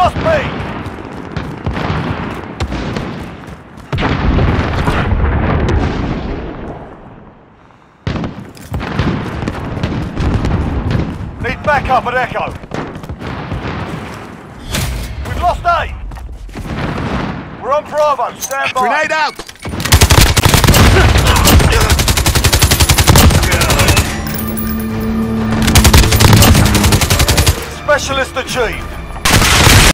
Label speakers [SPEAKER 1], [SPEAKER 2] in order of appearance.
[SPEAKER 1] lost B. Need backup at Echo. We've lost A. We're on Bravo. Stand by.
[SPEAKER 2] Grenade out!
[SPEAKER 1] Specialist achieved.